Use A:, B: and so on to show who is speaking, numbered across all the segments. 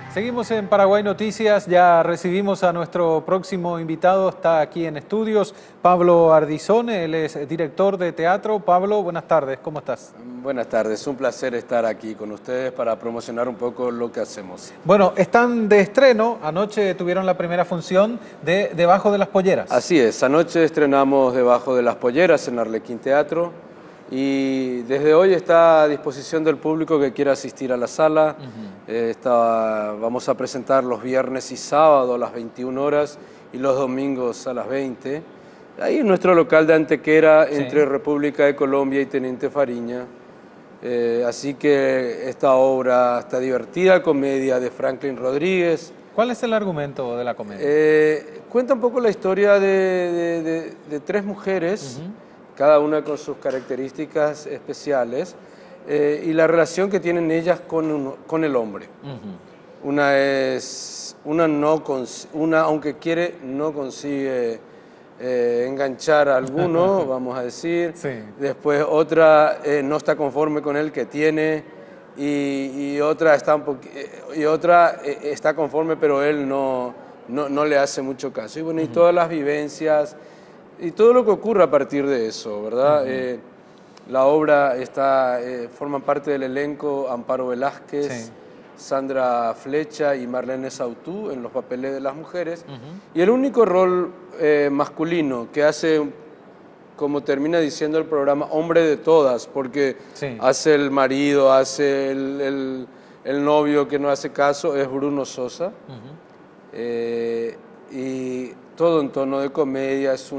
A: Seguimos en Paraguay Noticias, ya recibimos a nuestro próximo invitado, está aquí en estudios, Pablo Ardizone, él es director de teatro. Pablo, buenas tardes, ¿cómo estás?
B: Buenas tardes, un placer estar aquí con ustedes para promocionar un poco lo que hacemos.
A: Bueno, están de estreno, anoche tuvieron la primera función de Debajo de las Polleras.
B: Así es, anoche estrenamos Debajo de las Polleras en Arlequín Teatro y desde hoy está a disposición del público que quiera asistir a la sala. Vamos a presentar los viernes y sábados a las 21 horas y los domingos a las 20. Ahí en nuestro local de Antequera, entre República de Colombia y Teniente Fariña. Así que esta obra está divertida, comedia de Franklin Rodríguez.
A: ¿Cuál es el argumento de la comedia?
B: Cuenta un poco la historia de tres mujeres, cada una con sus características especiales, y la relación que tienen ellas con el hombre. Una, aunque quiere, no consigue enganchar a alguno, vamos a decir. Después otra no está conforme con el que tiene y otra está conforme, pero él no le hace mucho caso. Y bueno, y todas las vivencias y todo lo que ocurre a partir de eso, ¿verdad? La obra forman parte del elenco Amparo Velázquez, Sandra Flecha y Marlene Sautú en los papeles de las mujeres. Y el único rol masculino que hace, como termina diciendo el programa, hombre de todas, porque hace el marido, hace el novio que no hace caso, es Bruno Sosa. Y todo en tono de comedia, es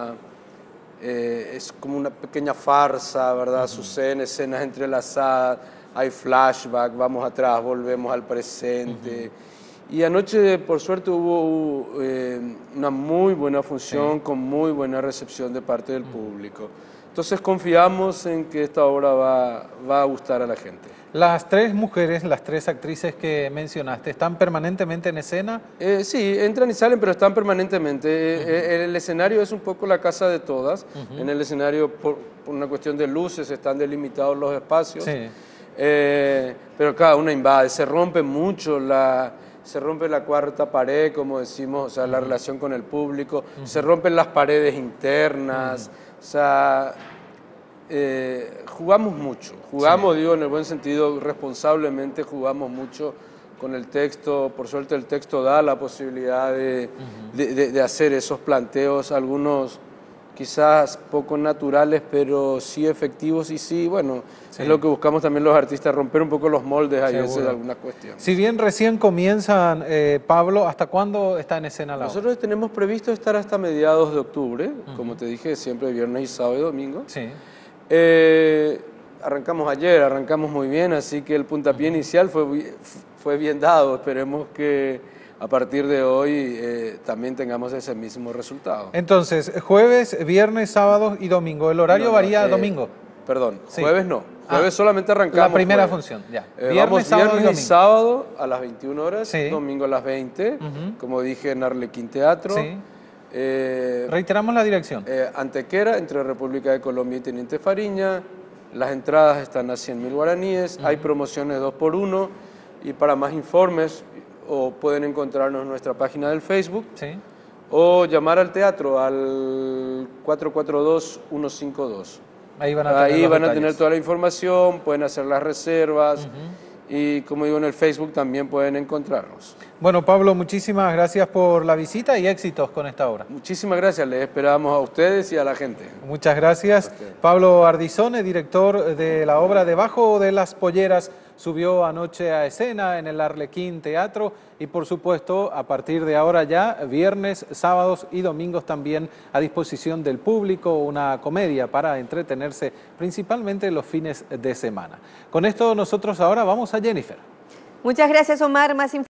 B: como una pequeña farsa, ¿verdad? Suceden escenas entrelazadas, hay flashback, vamos atrás, volvemos al presente. Y anoche, por suerte, hubo una muy buena función, con muy buena recepción de parte del público. Entonces confiamos en que esta obra va a gustar a la gente.
A: Las tres mujeres, las tres actrices que mencionaste, ¿están permanentemente en escena?
B: Sí, entran y salen, pero están permanentemente. El escenario es un poco la casa de todas. En el escenario, por una cuestión de luces, están delimitados los espacios. Pero cada una invade, se rompe mucho se rompe la cuarta pared, como decimos, o sea, la relación con el público, se rompen las paredes internas, o sea, jugamos mucho, digo en el buen sentido, responsablemente jugamos mucho con el texto. Por suerte el texto da la posibilidad de hacer esos planteos, algunos quizás poco naturales, pero sí efectivos y sí, bueno, es lo que buscamos también los artistas, romper un poco los moldes a veces de algunas cuestiones.
A: Si bien recién comienzan, Pablo, ¿hasta cuándo está en escena la obra?
B: Nosotros tenemos previsto estar hasta mediados de octubre, como te dije, siempre viernes y sábado y domingo. Arrancamos ayer, arrancamos muy bien, así que el puntapié inicial fue bien dado. Esperemos que a partir de hoy también tengamos ese mismo resultado.
A: Entonces, jueves, viernes, sábado y domingo. ¿El horario varía domingo?
B: Perdón, jueves no. Jueves solamente arrancamos.
A: La primera función, ya.
B: Viernes y sábado a las 21 horas, domingo a las 20, como dije, en Arlequín Teatro.
A: Reiteramos la dirección.
B: Antequera, entre República de Colombia y Teniente Fariña. Las entradas están a 100.000 guaraníes. Hay promociones 2x1 y para más informes pueden encontrarnos en nuestra página del Facebook o llamar al teatro al 442-152. Ahí van a tener toda la información, pueden hacer las reservas y, como digo, en el Facebook también pueden encontrarnos.
A: Bueno, Pablo, muchísimas gracias por la visita y éxitos con esta obra.
B: Muchísimas gracias, les esperamos a ustedes y a la gente.
A: Muchas gracias. Pablo Ardizone, director de la obra Debajo de las Polleras, subió anoche a escena en el Arlequín Teatro y, por supuesto, a partir de ahora ya, viernes, sábados y domingos también a disposición del público, una comedia para entretenerse principalmente los fines de semana. Con esto nosotros ahora vamos a Jennifer.
C: Muchas gracias, Omar.